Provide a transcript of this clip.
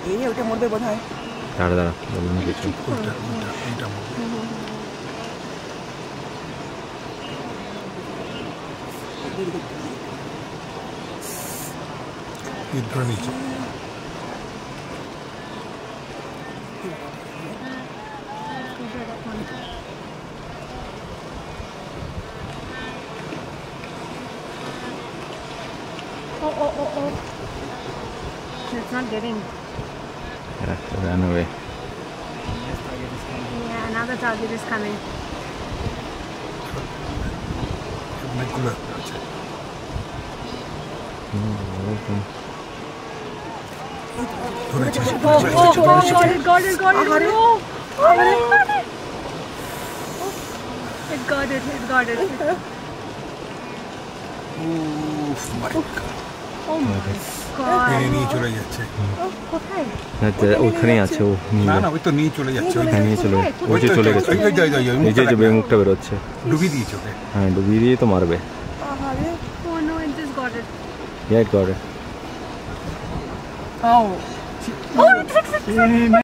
এই ওটা মরবে বোধহয়। দাঁড়া দাঁড়া বলুন না কিছু। নিচে Oh. It's not getting. Ran away. Yeah, another target is coming. Got it. It got it. Oh my god. নিয়ে চলে যাচ্ছে। কোথায়? ওখানেই আছে ও। না ওই তো নিয়ে চলে যাচ্ছে। নিয়ে চলে ওই যে চলে গেছে। এই যে মুখটা বেরোচ্ছে। ডুবিয়ে দিয়েছে ওকে। হ্যাঁ ডুবিয়ে দিয়ে তো মারবে। Oh no, it just got it. Yeah, it got it. Oh. Oh, it